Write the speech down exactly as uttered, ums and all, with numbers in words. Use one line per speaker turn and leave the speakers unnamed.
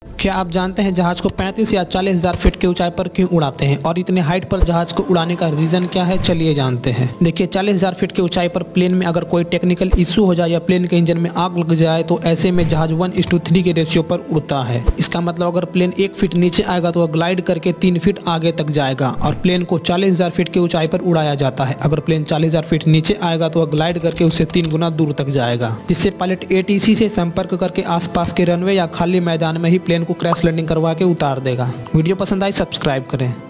क्या आप जानते हैं जहाज को पैंतीस या चालीस हज़ार फीट की ऊंचाई पर क्यों उड़ाते हैं और इतने हाइट पर जहाज को उड़ाने का रीज़न क्या है, चलिए जानते हैं। देखिए, चालीस हज़ार फीट की ऊंचाई पर प्लेन में अगर कोई टेक्निकल इशू हो जाए या प्लेन के इंजन में आग लग जाए तो ऐसे में जहाज वन इस टू थ्री के रेशियो पर उड़ता है। इसका मतलब अगर प्लेन एक फीट नीचे आएगा तो वह ग्लाइड करके तीन फीट आगे तक जाएगा और प्लेन को चालीस हज़ार फीट की ऊंचाई पर उड़ाया जाता है। अगर प्लेन चालीस हज़ार फीट नीचे आएगा तो वह ग्लाइड करके उससे तीन गुना दूर तक जाएगा, जिससे पायलट ए टी सी से संपर्क करके आसपास के रनवे या खाली मैदान में ही प्लेन को क्रैश लैंडिंग करवा के उतार देगा। वीडियो पसंद आई सब्सक्राइब करें।